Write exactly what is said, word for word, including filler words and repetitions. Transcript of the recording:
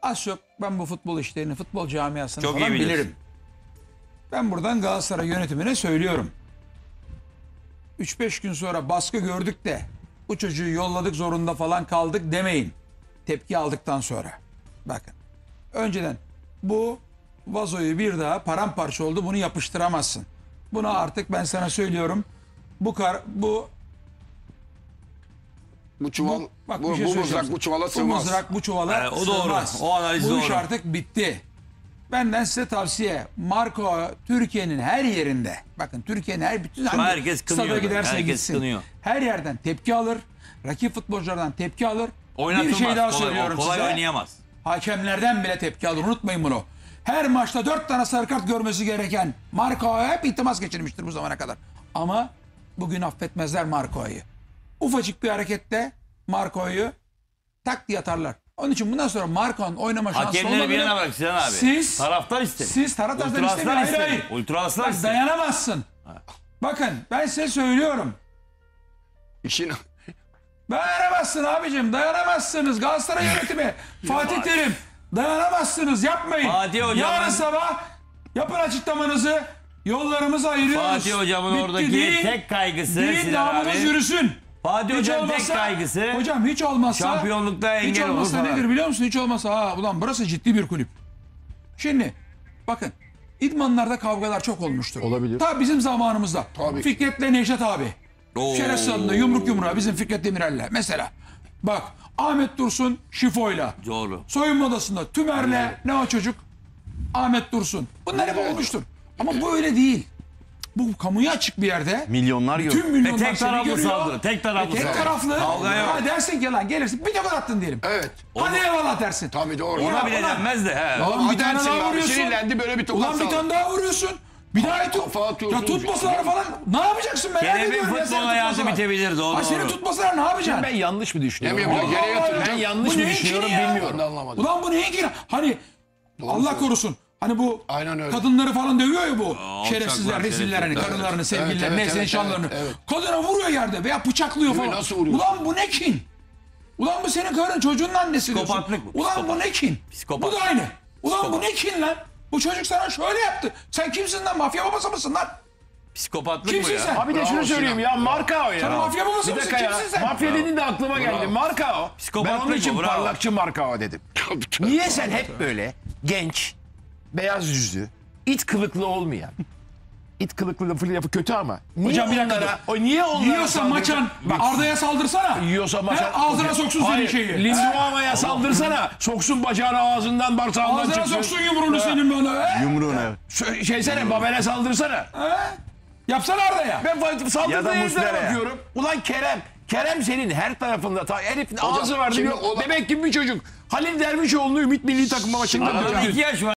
Az çok ben bu futbol işlerini, futbol camiasını Çok falan iyi bilirsin. bilirim. Ben buradan Galatasaray yönetimine söylüyorum. üç beş gün sonra baskı gördük de bu çocuğu yolladık zorunda falan kaldık demeyin. Tepki aldıktan sonra. Bakın. Önceden bu vazoyu bir daha paramparça oldu, bunu yapıştıramazsın. Buna artık ben sana söylüyorum. Bu kar, bu Bu çuval, bu, bak, bu, bir şey bu söyleyeceğim. mızrak bu çuvala Bu sığmaz. mızrak bu çuvala Evet, o doğru. sığmaz. O analiz Bu iş doğru. artık bitti. Benden size tavsiye. Marco Türkiye'nin her yerinde. Bakın Türkiye'nin her bütün hangi herkes kınıyor stada da, giderse herkes gitsin. kınıyor. Her yerden tepki alır. Rakip futbolculardan tepki alır. Oynatılmaz. Bir şey daha kolay, söylüyorum kolay size. oynayamaz. Hakemlerden bile tepki alır. Unutmayın bunu. Her maçta dört tane sarı kart görmesi gereken Marco'ya hep iltimas geçirmiştir bu zamana kadar. Ama bugün affetmezler Marco'yu. Ufacık bir harekette Marco'yu tak diye atarlar. Onun için bundan sonra Marco'nun oynama şansı Hakemleri bir olmadığını yana bırak Sinan abi. Siz, taraftar ister. siz taraftardan Ultraslar istemiyor. Hayır ister. hayır. Ultraslar Bak, ister. dayanamazsın. Bakın ben size söylüyorum. İşin Dayanamazsın abicim, dayanamazsınız. Galatasaray yönetimi, Fatih Terim, dayanamazsınız, yapmayın. Fatih hocamın- Yarın sabah yapın açıklamanızı, yollarımızı ayırıyoruz. Fatih hocamın Bitti, oradaki değil, tek kaygısı değil, Sinan namımız abi. yürüsün. Fatih Hiç hocam tek olmasa- kaygısı Hocam hiç olmazsa... şampiyonlukta Hiç engel olur olmazsa falan. nedir biliyor musun? Hiç olmazsa ha ulan burası ciddi bir kulüp. Şimdi bakın idmanlarda kavgalar çok olmuştur. Olabilir. Ta bizim zamanımızda. Tabii. Fikret'le Nejat abi. Oo. Şerefsiz adında yumruk yumruğa bizim Fikret Demirel'le. Mesela bak Ahmet Dursun Şifo'yla. Doğru. Soyunma odasında Tümer'le ne o çocuk? Ahmet Dursun. Bunlar hep olmuştur. Ama bu öyle değil. Bu kamuya açık bir yerde. Milyonlar gör. Tüm milyonlar Ve tek seni taraflı görüyor. saldırı, tek taraflı Ve tek saldırı. taraflı. Kavga yok. Ha dersin ki lan gelirsin bir tokat attın diyelim. evet. Hadi eyvallah dersin. Tabii doğru. Ona Ya bile ulan- denmez de. He. Ulan bir tane Dersin daha abi, vuruyorsun. sinirlendi, böyle bir tokat Ulan bir saldı. tane daha vuruyorsun. Bir daha tut. Kafa atıyorsun. Ya tutmasalar falan ne yapacaksın merak Kerem'in ediyorum ya futbol seni hayatı tutmasalar. bitebilir, doğru, Ha seni doğru. tutmasalar ne yapacaksın? Ben yanlış mı düşünüyorum? Hem yapıyor, geriye Allah yatıracak. Allah. Ben yanlış Bu mı neyin düşünüyorum kini ya? bilmiyorum. Ben de anlamadım. Ulan bu neyin kini? Hani Allah korusun. Hani bu Aynen öyle. kadınları falan dövüyor ya bu alçaklar, şerefsizler, reziller hani şerefsizler. karılarını, sevgililerini, evet, neyse evet, nişanlarını. evet, evet. Kadına vuruyor yerde veya bıçaklıyor Değil mi? falan. Nasıl vuruyorsun? Ulan bu ne kin? Ulan bu senin karın çocuğunun annesi diyorsun. Psikopatlık bu, Ulan bu psikopat. ne kin? Psikopat. Bu da aynı. Ulan bu Psikopat. ne kin lan? Bu çocuk sana şöyle yaptı. Sen kimsin lan? Mafya babası mısın lan? Psikopatlık bu Kimsin ya. sen? Abi de şunu Bravo söyleyeyim Sinan. ya Markao ya. Sen mafya babası Bir mısın? dakika ya. Kimsin sen? Mafya dedin de aklıma geldi. Markao. Ben Psikopatlık onun için bu, bravo. parlakçı Markao dedim. Tabii, tabii. Niye sen hep böyle genç, beyaz yüzlü, it kılıklı olmayan, it kılıklı lafı lafı kötü ama. Niye Hocam bir dakika onlara, dur. o niye onlara Yiyorsa saldırdın? maçan Bak, Arda'ya saldırsana. yiyorsa maçan. He, ağzına soksun senin Hayır, şeyi. Linduama'ya saldırsana. Soksun bacağını ağzından bağırsağından Ağzına çıksın. soksun yumruğunu senin böyle. He? Yumruğunu evet. Sö- Şeysene Babel'e saldırsana. He? Yapsana Arda'ya. Ben Fatih Ya da saldırdığı yerlere Muslera'ya. bakıyorum. Ulan Kerem. Kerem senin her tarafında. Ta, herifin ağzı vardı. şimdi Yok. ola- Demek ki bir çocuk. Halil Dervişoğlu'nu Ümit Milli Takım maçında Arada dövdü. iki yaş var.